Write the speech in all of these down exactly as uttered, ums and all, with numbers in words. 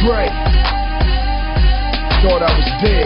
Dre. Thought I was dead.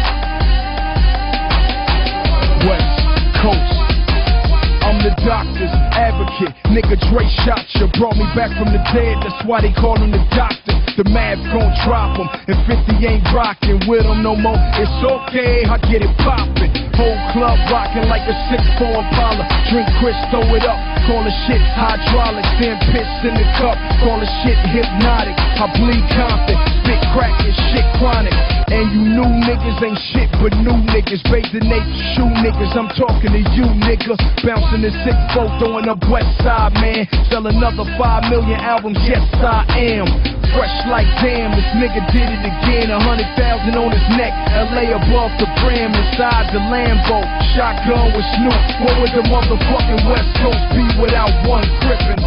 West Coast. I'm the doctor's advocate. Nigga, Dre shot you, brought me back from the dead. That's why they call him the doctor. The math gon' drop him, and fifty ain't rockin' with him no more. It's okay, I get it poppin'. Whole club rockin' like a six four Impala. Drink Chris, throw it up. Call the shit hydraulics, then piss in the cup. Call the shit hypnotic. I bleed confident, spit crack and shit chronic. And you new niggas ain't shit but new niggas. Bathing Nate shoe niggas, I'm talking to you nigga. Bouncing the six four, throwing up West Side, man. Sell another five million albums, yes I am. Fresh like damn, this nigga did it again. A hundred thousand on his neck, L A above the brim. Inside the Lambo, shotgun with Snoop. What would the motherfucking West Coast be without one crippin'?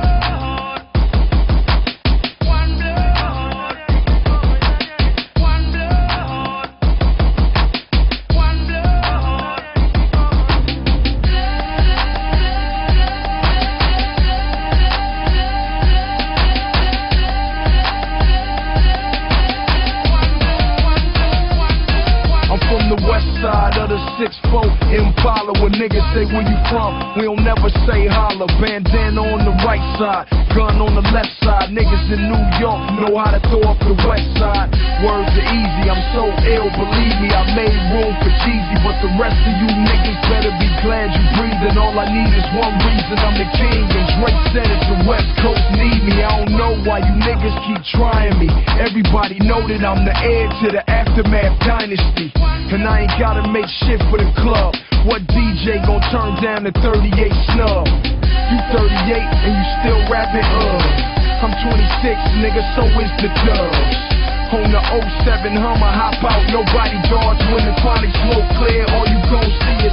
Side of the six four Impala. When niggas say where you from, we don't never say holla. Bandana on the right side, gun on the left side. Niggas in New York know how to throw up the west side. Words are easy, I'm so ill, believe me. I made room for Jeezy, but the rest of you niggas better be glad you breathing. All I need is one reason, I'm the king. And Drake said it, the West Coast need me. I don't know why you niggas keep trying me. Everybody know that I'm the heir to the Aftermath dynasty. And I ain't gotta make shit for the club. What D J gon' turn down the thirty-eight snub? You thirty-eight and you still rapping, uh I'm twenty-six, nigga, so is the dubs. On the oh seven Hummer, hop out, nobody dodge. When the chronic smoke clear, all you gon' see is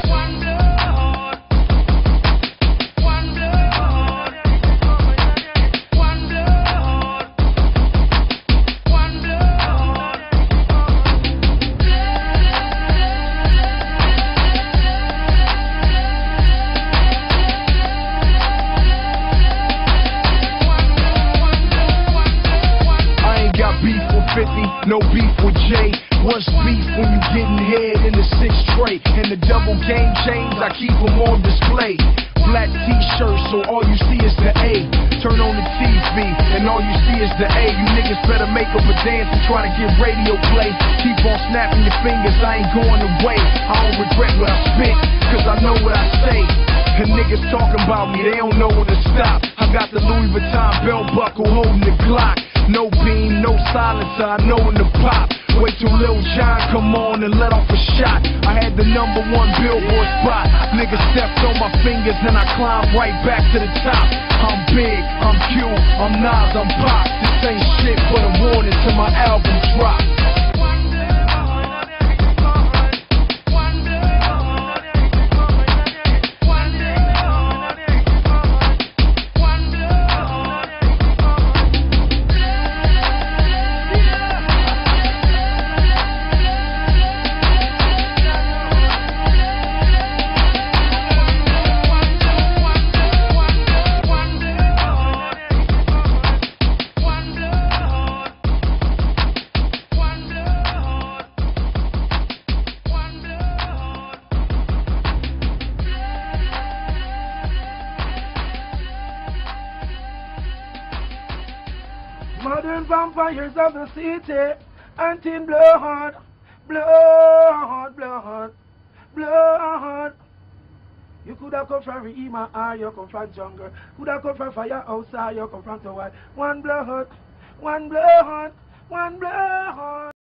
fifty, no beef with Jay. What's beef when you getting head in the six tray? And the double game chains, I keep them on display. Black t-shirts, so all you see is the A. Turn on the T V, and all you see is the A. You niggas better make up a dance and try to get radio play. Keep on snapping your fingers, I ain't going away. I don't regret what I spit, cause I know what I say. And niggas talking about me, they don't know when to stop. I got the Louis Vuitton belt buckle holding the Glock. No beam, no silencer, I know when to pop. Wait till Lil Jon come on and let off a shot. I had the number one billboard spot. Niggas stepped on my fingers and I climbed right back to the top. I'm big, I'm cute, I'm Nas, I'm Pop. This ain't shit but a warning till my album drop. Modern vampires of the city, hunting blood, blood, blood, blood. You could have come from Rima, or you come from jungle. Could have come from firehouse, or you come from the white. One blood, one blood, one blood.